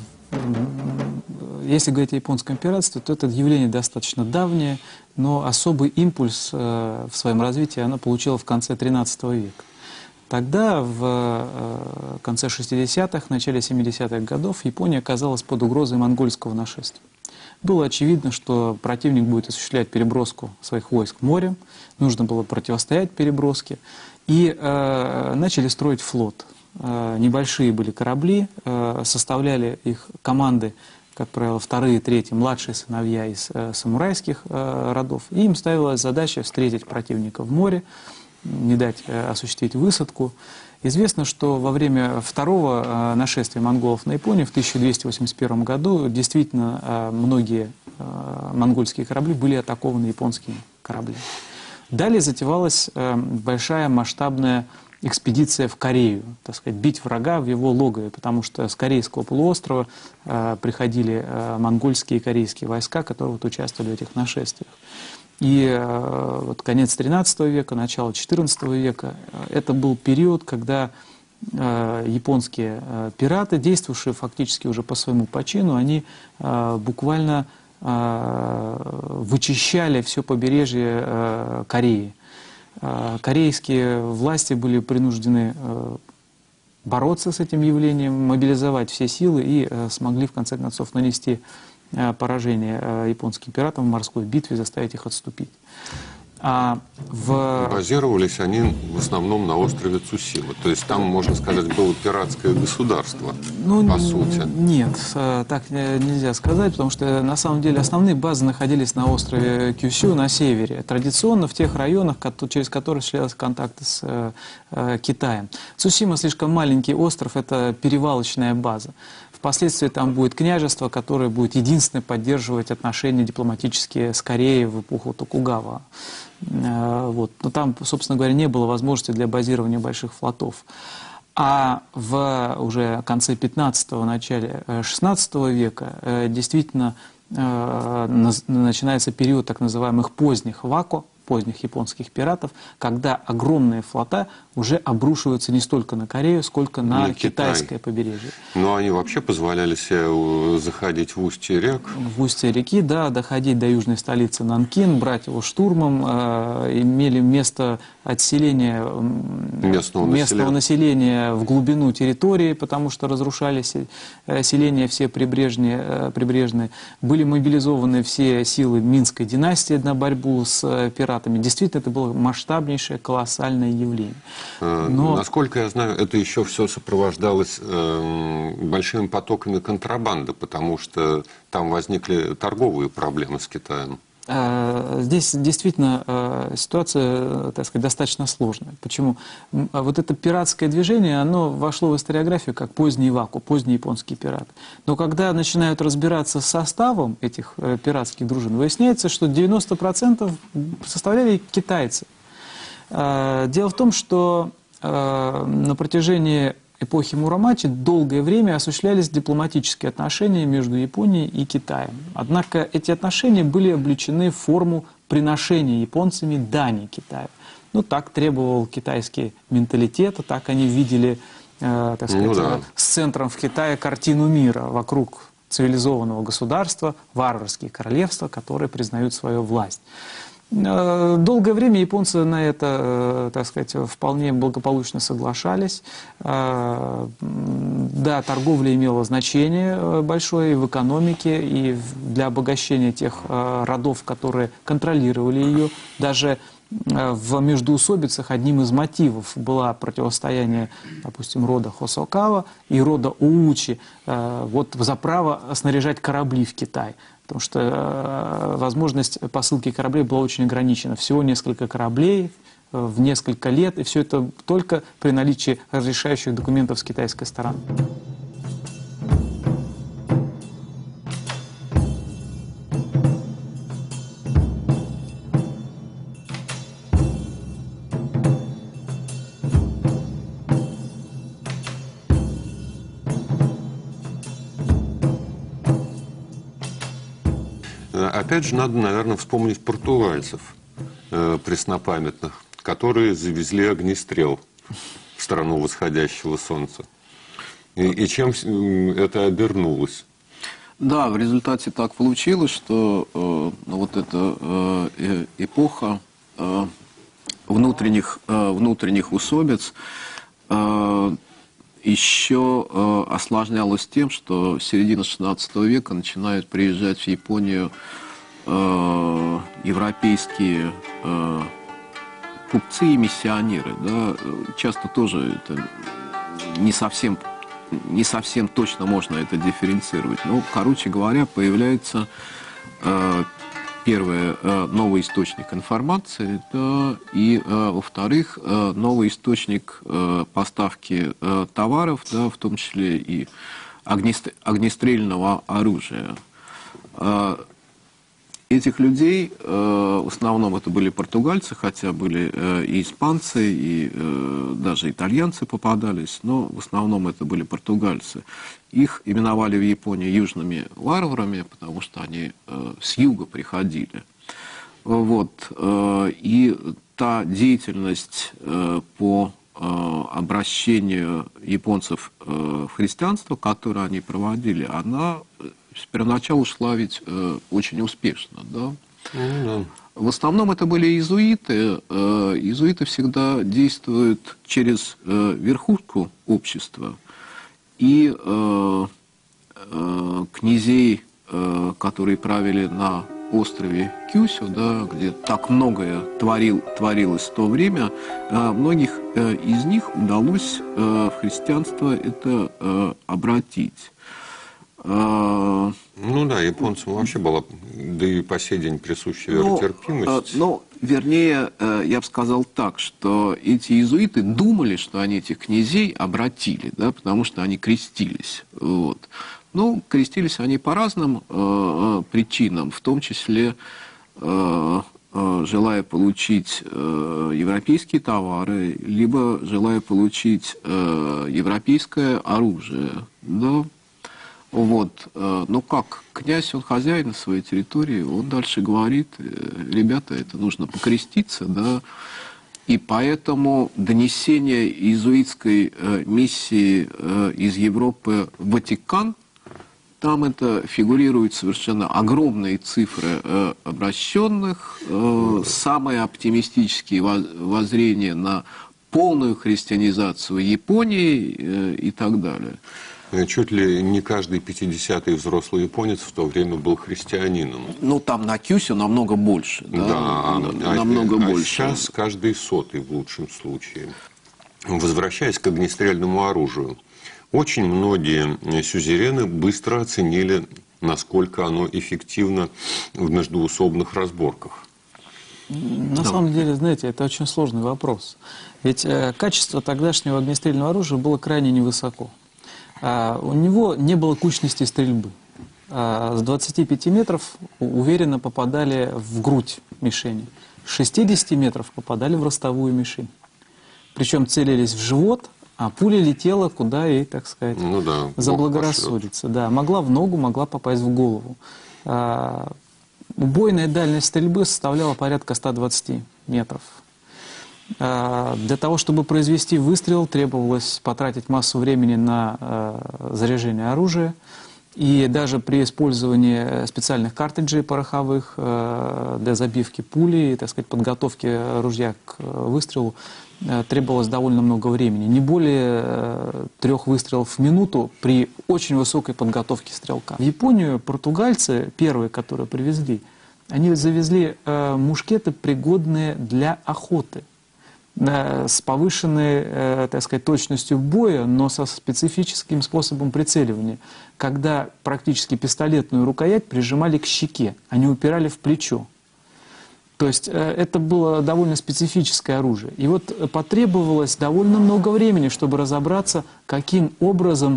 Если говорить о японском пиратстве, то это явление достаточно давнее, но особый импульс э, в своем развитии оно получило в конце тринадцатого века. Тогда, в э, конце шестидесятых, начале семидесятых годов, Япония оказалась под угрозой монгольского нашествия. Было очевидно, что противник будет осуществлять переброску своих войск морем, нужно было противостоять переброске, и э, начали строить флот. Э, небольшие были корабли, э, составляли их команды, как правило, вторые, третьи, младшие сыновья из э, самурайских э, родов. И им ставилась задача встретить противника в море, не дать э, осуществить высадку. Известно, что во время второго э, нашествия монголов на Японию в тысяча двести восемьдесят первом году действительно э, многие э, монгольские корабли были атакованы японскими кораблями. Далее затевалась э, большая масштабная экспедиция в Корею, так сказать, бить врага в его логове, потому что с Корейского полуострова э, приходили э, монгольские и корейские войска, которые вот участвовали в этих нашествиях. И э, вот конец тринадцатого века, начало четырнадцатого века, э, это был период, когда э, японские э, пираты, действовавшие фактически уже по своему почину, они э, буквально э, вычищали все побережье э, Кореи. Корейские власти были принуждены бороться с этим явлением, мобилизовать все силы и смогли в конце концов нанести поражение японским пиратам в морской битве, заставить их отступить. А в... Базировались они в основном на острове Цусима. То есть там, можно сказать, было пиратское государство, ну, по сути. Нет, так нельзя сказать, потому что на самом деле основные базы находились на острове Кюсю на севере. Традиционно в тех районах, через которые осуществлялись контакты с э, Китаем. Цусима слишком маленький остров, это перевалочная база. Впоследствии там будет княжество, которое будет единственное поддерживать отношения дипломатические с Кореей в эпоху Токугава. Вот. Но там, собственно говоря, не было возможности для базирования больших флотов. А в уже конце пятнадцатого, начале шестнадцатого века действительно начинается период так называемых поздних вако, поздних японских пиратов, когда огромные флота уже обрушиваются не столько на Корею, сколько на не китайское Китай. побережье. Но они вообще позволяли себе заходить в устье рек? В устье реки, да, доходить до южной столицы Нанкин, брать его штурмом, э, имели место отселения местного, местного населения в глубину территории, потому что разрушались селения все прибрежные, э, прибрежные. Были мобилизованы все силы Минской династии на борьбу с э, пиратами. Действительно, это было масштабнейшее, колоссальное явление. Но... Насколько я знаю, это еще все сопровождалось э, большими потоками контрабанды, потому что там возникли торговые проблемы с Китаем. Здесь действительно ситуация, так сказать, достаточно сложная. Почему? Вот это пиратское движение, оно вошло в историографию как поздний ваку, поздний японский пират. Но когда начинают разбираться с составом этих пиратских дружин, выясняется, что девяносто процентов составляли китайцы. Дело в том, что на протяжении эпохи Муромачи долгое время осуществлялись дипломатические отношения между Японией и Китаем. Однако эти отношения были облечены в форму приношения японцами дани Китаю. Ну, так требовал китайский менталитет, так они видели, э, так сказать, ну, да. с центром в Китае картину мира вокруг цивилизованного государства, варварские королевства, которые признают свою власть. Долгое время японцы на это, так сказать, вполне благополучно соглашались. Да, торговля имела значение большое в экономике и для обогащения тех родов, которые контролировали ее. Даже в междоусобицах одним из мотивов было противостояние, допустим, рода Хосокава и рода Оучи вот, за право снаряжать корабли в Китай. Потому что э, возможность посылки кораблей была очень ограничена. Всего несколько кораблей э, в несколько лет, и все это только при наличии разрешающих документов с китайской стороны. Опять же, надо, наверное, вспомнить португальцев э, преснопамятных, которые завезли огнестрел в страну восходящего солнца. И, и чем это обернулось? Да, в результате так получилось, что э, вот эта э, эпоха э, внутренних, э, внутренних усобиц э, еще э, осложнялась тем, что с середины шестнадцатого века начинают приезжать в Японию э, европейские э, купцы и миссионеры. Да? Часто тоже это не совсем, не совсем точно можно это дифференцировать. Но, короче говоря, появляется э, первое, э, новый источник информации, да, и, э, во-вторых, э, новый источник э, поставки э, товаров, да, в том числе и огнестрельного оружия. Э, Этих людей, э, в основном это были португальцы, хотя были э, и испанцы, и э, даже итальянцы попадались, но в основном это были португальцы. Их именовали в Японии южными варварами, потому что они э, с юга приходили. Вот. Э, и та деятельность э, по э, обращению японцев э, в христианство, которую они проводили, она с первоначала шла ведь э, очень успешно. Да? Mm-hmm. В основном это были иезуиты. Э, иезуиты всегда действуют через э, верхушку общества. И э, э, князей, э, которые правили на острове Кюсю, да, где так многое творил, творилось в то время, э, многих э, из них удалось э, в христианство это э, обратить. Ну да, японцам вообще была, да и по сей день присуща веротерпимость. Ну, вернее, я бы сказал так, что эти иезуиты думали, что они этих князей обратили, да, потому что они крестились. Вот. Ну, крестились они по разным э, причинам, в том числе э, э, желая получить э, европейские товары, либо желая получить э, европейское оружие, да. Вот. Но как князь, он хозяин на своей территории, он дальше говорит, ребята, это нужно покреститься, да, и поэтому донесение иезуитской миссии из Европы в Ватикан, там это фигурируют совершенно огромные цифры обращенных, самые оптимистические воззрения на полную христианизацию Японии и так далее. Чуть ли не каждый пятидесятый взрослый японец в то время был христианином. Ну, там на Кюсю намного больше. Да, да а, намного а, больше. А сейчас каждый сотый в лучшем случае. Возвращаясь к огнестрельному оружию. Очень многие сюзерены быстро оценили, насколько оно эффективно в междоусобных разборках. На да. самом деле, знаете, это очень сложный вопрос. Ведь э, качество тогдашнего огнестрельного оружия было крайне невысоко. А, у него не было кучности стрельбы. А, с двадцати пяти метров уверенно попадали в грудь мишени. С шестидесяти метров попадали в ростовую мишень. Причем целились в живот, а пуля летела куда ей, так сказать, ну да, заблагорассудится. Да, могла в ногу, могла попасть в голову. А, убойная дальность стрельбы составляла порядка ста двадцати метров. Для того, чтобы произвести выстрел, требовалось потратить массу времени на э, заряжение оружия. И даже при использовании специальных картриджей пороховых э, для забивки пули, так сказать, подготовки ружья к выстрелу, э, требовалось довольно много времени. Не более э, трех выстрелов в минуту при очень высокой подготовке стрелка. В Японию португальцы, первые, которые привезли, они завезли э, мушкеты, пригодные для охоты, с повышенной, так сказать, точностью боя, но со специфическим способом прицеливания, когда практически пистолетную рукоять прижимали к щеке, а не упирали в плечо. То есть это было довольно специфическое оружие. И вот потребовалось довольно много времени, чтобы разобраться, каким образом,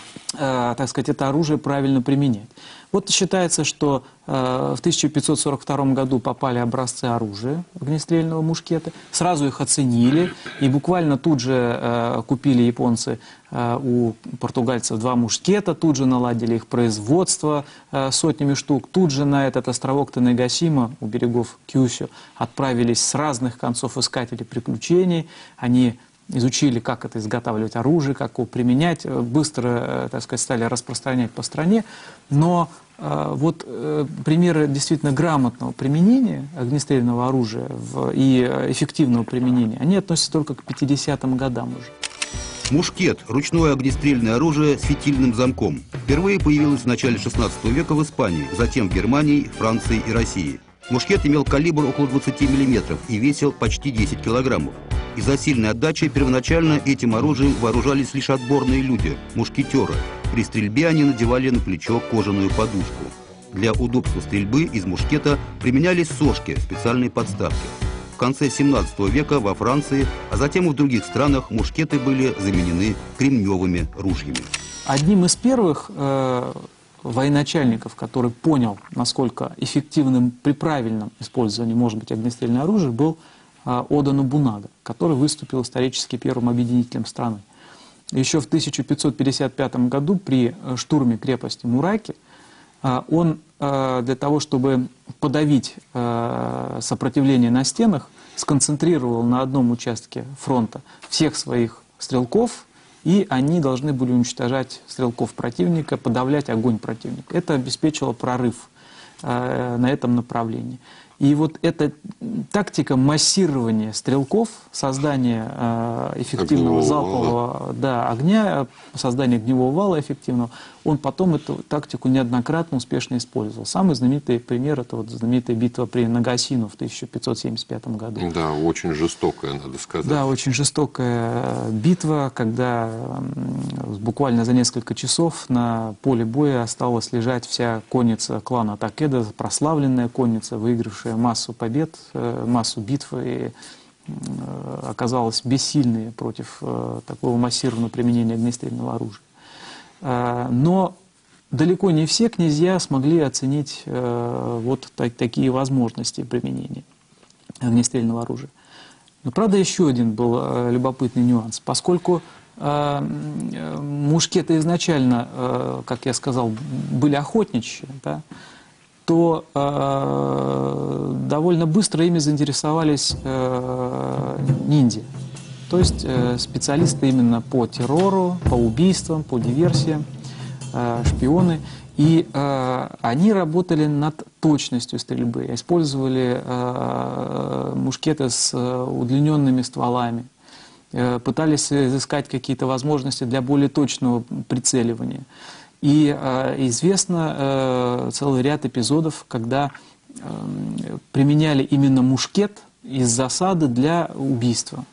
так сказать, это оружие правильно применять. Вот считается, что э, в тысяча пятьсот сорок втором году попали образцы оружия огнестрельного мушкета, сразу их оценили, и буквально тут же э, купили японцы э, у португальцев два мушкета, тут же наладили их производство э, сотнями штук, тут же на этот островок Танэгасима у берегов Кюсю отправились с разных концов искатели приключений, они изучили, как это изготавливать оружие, как его применять, быстро, так сказать, стали распространять по стране. Но э, вот э, примеры действительно грамотного применения огнестрельного оружия в, и эффективного применения, они относятся только к пятидесятым годам уже. Мушкет – ручное огнестрельное оружие с фитильным замком. Впервые появилось в начале шестнадцатого века в Испании, затем в Германии, Франции и России. Мушкет имел калибр около двадцати миллиметров и весил почти десять килограммов. Из-за сильной отдачи первоначально этим оружием вооружались лишь отборные люди – мушкетеры. При стрельбе они надевали на плечо кожаную подушку. Для удобства стрельбы из мушкета применялись сошки – специальные подставки. В конце семнадцатого века во Франции, а затем и в других странах мушкеты были заменены кремневыми ружьями. Одним из первых э, военачальников, который понял, насколько эффективным при правильном использовании может быть огнестрельное оружие, был Ода Нобунага, который выступил исторически первым объединителем страны. Еще в тысяча пятьсот пятьдесят пятом году при штурме крепости Мураки он для того, чтобы подавить сопротивление на стенах, сконцентрировал на одном участке фронта всех своих стрелков, и они должны были уничтожать стрелков противника, подавлять огонь противника. Это обеспечило прорыв на этом направлении. И вот эта тактика массирования стрелков, создания э, эффективного залпового да, огня, создания огневого вала эффективного, он потом эту тактику неоднократно успешно использовал. Самый знаменитый пример — это вот знаменитая битва при Нагасину в тысяча пятьсот семьдесят пятом году. Да, очень жестокая, надо сказать. Да, очень жестокая битва, когда буквально за несколько часов на поле боя осталась лежать вся конница клана Такеда, прославленная конница, выигравшая массу побед, массу битв, и оказалась бессильной против такого массированного применения огнестрельного оружия. Но далеко не все князья смогли оценить вот так, такие возможности применения огнестрельного оружия. Но, правда, еще один был любопытный нюанс. Поскольку мушкеты изначально, как я сказал, были охотничьи, да, то э, довольно быстро ими заинтересовались э, ниндзя. То есть э, специалисты именно по террору, по убийствам, по диверсиям, э, шпионы. И э, они работали над точностью стрельбы, использовали э, мушкеты с э, удлиненными стволами, э, пытались изыскать какие-то возможности для более точного прицеливания. И э, известно э, целый ряд эпизодов, когда э, применяли именно мушкет из засады для убийства.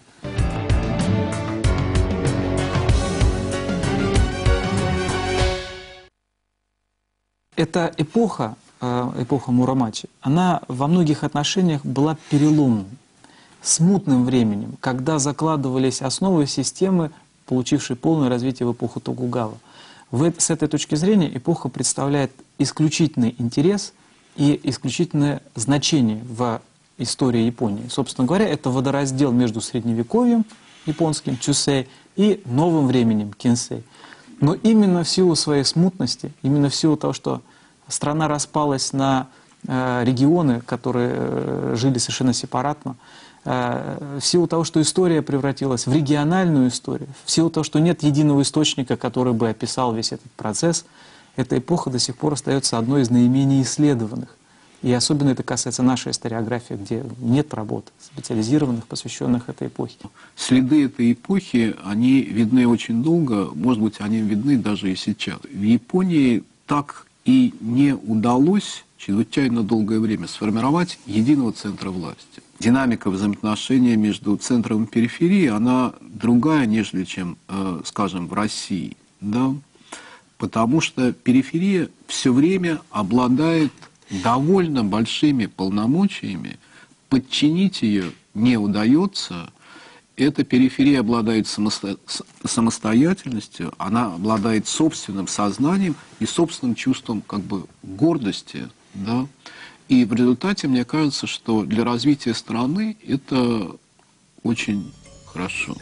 Эта эпоха, э, эпоха Муромачи, она во многих отношениях была переломной, смутным временем, когда закладывались основы системы, получившей полное развитие в эпоху Токугава. С этой точки зрения эпоха представляет исключительный интерес и исключительное значение в истории Японии. Собственно говоря, это водораздел между средневековьем японским, чусей, и новым временем, кинсей. Но именно в силу своей смутности, именно в силу того, что страна распалась на э, регионы, которые э, жили совершенно сепаратно, в силу того, что история превратилась в региональную историю, в силу того, что нет единого источника, который бы описал весь этот процесс, эта эпоха до сих пор остается одной из наименее исследованных. И особенно это касается нашей историографии, где нет работ специализированных, посвященных этой эпохе. Следы этой эпохи, они видны очень долго, может быть, они видны даже и сейчас. В Японии так и не удалось чрезвычайно долгое время сформировать единого центра власти. Динамика взаимоотношений между центром и периферией, она другая, нежели чем, э, скажем, в России. Да? Потому что периферия все время обладает довольно большими полномочиями, подчинить ее не удается. Эта периферия обладает самосто... самостоятельностью, она обладает собственным сознанием и собственным чувством как бы гордости. Да? И в результате, мне кажется, что для развития страны это очень хорошо.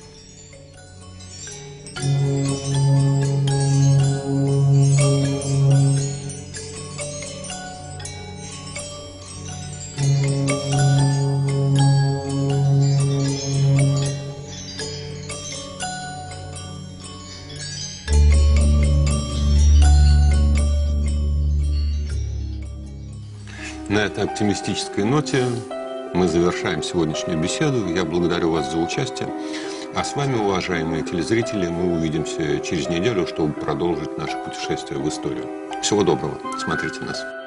На этой оптимистической ноте мы завершаем сегодняшнюю беседу. Я благодарю вас за участие. А с вами, уважаемые телезрители, мы увидимся через неделю, чтобы продолжить наше путешествие в историю. Всего доброго. Смотрите нас.